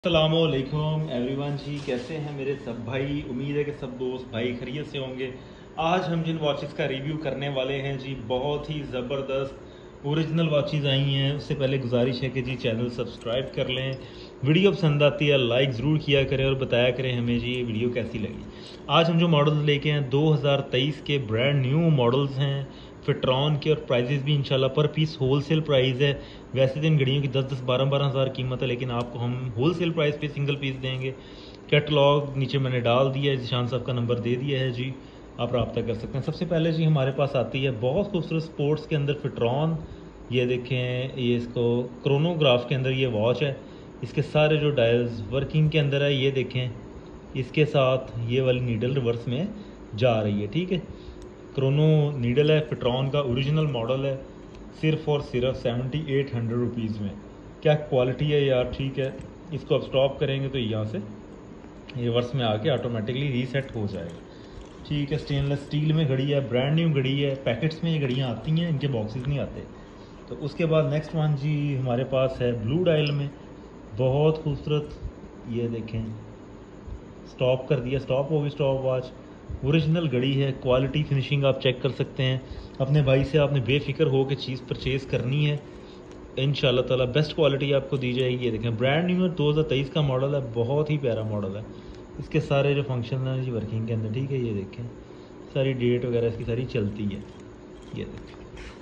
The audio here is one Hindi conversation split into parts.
अस्सलामुअलैकुम एवरीवन जी, कैसे हैं मेरे सब भाई। उम्मीद है कि सब दोस्त भाई खैरियत से होंगे। आज हम जिन वॉचेस का रिव्यू करने वाले हैं जी, बहुत ही ज़बरदस्त ओरिजिनल वॉचेस आई हैं। उससे पहले गुजारिश है कि जी चैनल सब्सक्राइब कर लें, वीडियो पसंद आती है लाइक ज़रूर किया करें और बताया करें हमें जी ये वीडियो कैसी लगी। आज हम जो मॉडल्स लेके हैं 2023 के ब्रांड न्यू मॉडल्स हैं फिट्रॉन के, और प्राइजेस भी इंशाल्लाह पर पीस होलसेल प्राइस है। वैसे तो इन घड़ियों की 10-10 12-12 हज़ार कीमत है, लेकिन आपको हम होलसेल प्राइस पे सिंगल पीस देंगे। कैटलॉग नीचे मैंने डाल दिया है, जिशान साहब का नंबर दे दिया है जी, आप रब्ता कर सकते हैं। सबसे पहले जी हमारे पास आती है बहुत खूबसूरत स्पोर्ट्स के अंदर फिट्रॉन। ये देखें, ये इसको क्रोनोग्राफ के अंदर ये वॉच है। इसके सारे जो डायल्स वर्किंग के अंदर है, ये देखें। इसके साथ ये वाली नीडल रिवर्स में जा रही है, ठीक है। क्रोनो नीडल है, फिट्रॉन का ओरिजिनल मॉडल है, सिर्फ और सिर्फ 7800 रुपीज़ में। क्या क्वालिटी है यार, ठीक है। इसको अब स्टॉप करेंगे तो यहाँ से रिवर्स में आके ऑटोमेटिकली रीसेट हो जाएगा, ठीक है। स्टेनलेस स्टील में घड़ी है, ब्रांड न्यू घड़ी है। पैकेट्स में ये घड़ियाँ आती हैं, इनके बॉक्सेस नहीं आते। तो उसके बाद नेक्स्ट वन जी हमारे पास है ब्लू डायल में, बहुत खूबसूरत। ये देखें, स्टॉप कर दिया, स्टॉप होगी स्टॉप वॉच। ओरिजिनल घड़ी है, क्वालिटी फिनिशिंग आप चेक कर सकते हैं। अपने भाई से आपने बेफिक्र हो के चीज़ परचेज़ करनी है, इंशाल्लाह ताला बेस्ट क्वालिटी आपको दी जाएगी। ये देखें, ब्रांड न्यू 2023 का मॉडल है, बहुत ही प्यारा मॉडल है। इसके सारे जो फंक्शन हैं जी वर्किंग के अंदर, ठीक है। ये देखें, सारी डेट वगैरह इसकी सारी चलती है। ये देखें,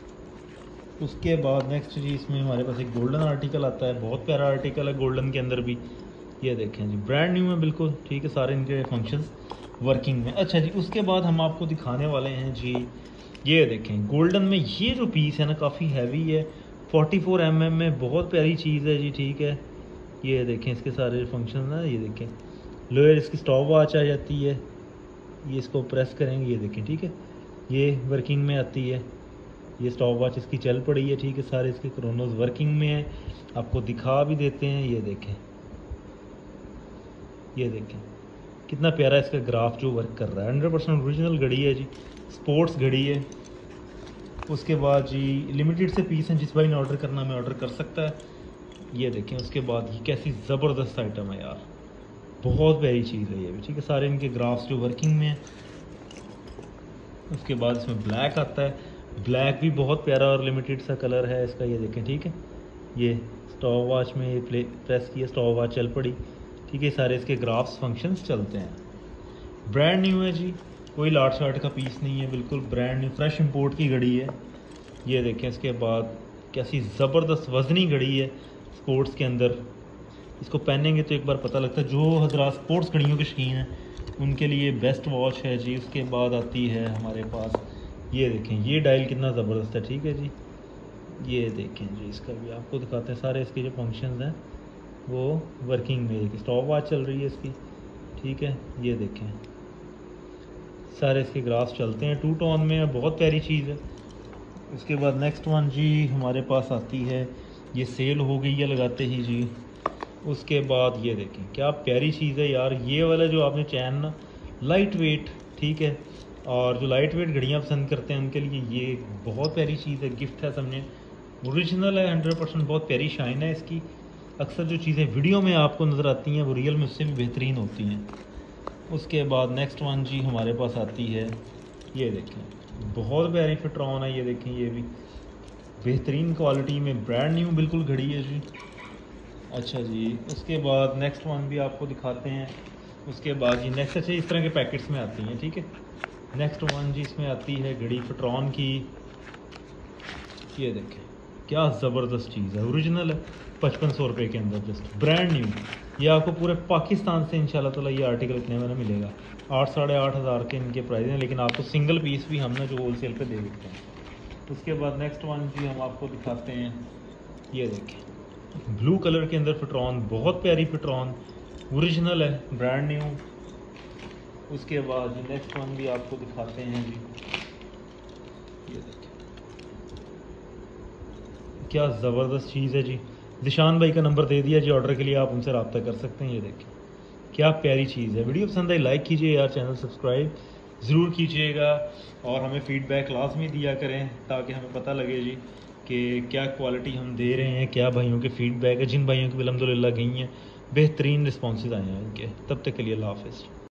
उसके बाद नेक्स्ट जी इसमें हमारे पास एक गोल्डन आर्टिकल आता है, बहुत प्यारा आर्टिकल है गोल्डन के अंदर भी। ये देखें जी, ब्रांड न्यू है बिल्कुल, ठीक है। सारे इनके फंक्शंस वर्किंग में। अच्छा जी, उसके बाद हम आपको दिखाने वाले हैं जी, ये देखें गोल्डन में ये जो पीस है ना, काफ़ी हैवी है, 44 mm में, बहुत प्यारी चीज़ है जी, ठीक है। ये देखें, इसके सारे फंक्शन ना, ये देखें। लोअर इसकी स्टॉप वॉच आ जाती है, ये इसको प्रेस करेंगे, ये देखें, ठीक है। ये वर्किंग में आती है, ये स्टॉप वॉच इसकी चल पड़ी है, ठीक है। सारे इसके क्रोनोज वर्किंग में है, आपको दिखा भी देते हैं। ये देखें, ये देखें कितना प्यारा इसका ग्राफ जो वर्क कर रहा है। 100% ओरिजिनल घड़ी है जी, स्पोर्ट्स घड़ी है। उसके बाद जी लिमिटेड से पीस हैं, जिस भाई ने ऑर्डर करना में ऑर्डर कर सकता है। ये देखें, उसके बाद ये कैसी ज़बरदस्त आइटम है यार, बहुत प्यारी चीज़ है ये भी, ठीक है। सारे इनके ग्राफ्स जो वर्किंग में है। उसके बाद इसमें ब्लैक आता है, ब्लैक भी बहुत प्यारा और लिमिटेड सा कलर है इसका। ये देखें, ठीक है। ये स्टॉप वॉच में ये प्रेस किया, स्टॉप वॉच चल पड़ी, ठीक है। सारे इसके ग्राफ्स फंक्शंस चलते हैं। ब्रांड न्यू है जी, कोई लाट शाट का पीस नहीं है, बिल्कुल ब्रांड न्यू फ्रेश इंपोर्ट की घड़ी है। ये देखें, इसके बाद कैसी ज़बरदस्त वजनी घड़ी है स्पोर्ट्स के अंदर। इसको पहनेंगे तो एक बार पता लगता है, जो हजरात स्पोर्ट्स घड़ियों के शौकीन हैं उनके लिए बेस्ट वॉच है जी। उसके बाद आती है हमारे पास, ये देखें, ये डायल कितना ज़बरदस्त है, ठीक है जी। ये देखें जी, इसका भी आपको दिखाते हैं। सारे इसके जो फंक्शंस हैं वो वर्किंग में, स्टॉप वॉच चल रही है इसकी, ठीक है। ये देखें, सारे इसके ग्राफ्स चलते हैं, टू टोन में, बहुत प्यारी चीज़ है। उसके बाद नेक्स्ट वन जी हमारे पास आती है, ये सेल हो गई है लगाते ही जी। उसके बाद ये देखें, क्या प्यारी चीज़ है यार, ये वाला जो आपने चैन ना, लाइट वेट, ठीक है। और जो लाइट वेट घड़ियाँ पसंद करते हैं उनके लिए ये बहुत प्यारी चीज़ है, गिफ्ट है समझे। ओरिजिनल है 100%, बहुत प्यारी शाइन है इसकी। अक्सर जो चीज़ें वीडियो में आपको नज़र आती हैं वो रियल में उससे भी बेहतरीन होती हैं। उसके बाद नेक्स्ट वन जी हमारे पास आती है, ये देखें, बहुत प्यारी फिट्रॉन है। ये देखें, ये भी बेहतरीन क्वालिटी में ब्रांड न्यू बिल्कुल घड़ी है जी। अच्छा जी, उसके बाद नेक्स्ट वन भी आपको दिखाते हैं। उसके बाद जी नेक्स्ट, अच्छा इस तरह के पैकेट्स में आती हैं, ठीक है। नेक्स्ट वन जी इसमें आती है घड़ी फिट्रॉन की। ये देखें, क्या ज़बरदस्त चीज़ है, ओरिजिनल है, 5500 रुपये के अंदर, जस्ट ब्रांड न्यू। ये आपको पूरे पाकिस्तान से इंशाल्लाह ताला ये आर्टिकल इतने में ना मिलेगा। 8 साढ़े 8 हज़ार के इनके प्राइस हैं, लेकिन आपको सिंगल पीस भी हम ना जो होलसेल पे दे देते हैं। उसके बाद नेक्स्ट वन जी हम आपको दिखाते हैं, ये देखें, ब्लू कलर के अंदर फिट्रॉन, बहुत प्यारी फिट्रॉन, ओरिजिनल है, ब्रांड न्यू। उसके बाद जी नेक्स्ट वन भी आपको दिखाते हैं जी, ये देखें, क्या ज़बरदस्त चीज़ है जी। निशान भाई का नंबर दे दिया जी, ऑर्डर के लिए आप उनसे रब्ता कर सकते हैं। ये देखें, क्या प्यारी चीज़ है। वीडियो पसंद आई लाइक कीजिए यार, चैनल सब्सक्राइब ज़रूर कीजिएगा, और हमें फ़ीडबैक लाजमी दिया करें ताकि हमें पता लगे जी कि क्या क्वालिटी हम दे रहे हैं, क्या भाइयों के फ़ीडबैक है। जिन भाइयों की अल्हम्दुलिल्लाह गई हैं बेहतरीन रिस्पॉन्सेज आए हैं इनके। तब तक के लिए अल्लाह हाफिज़।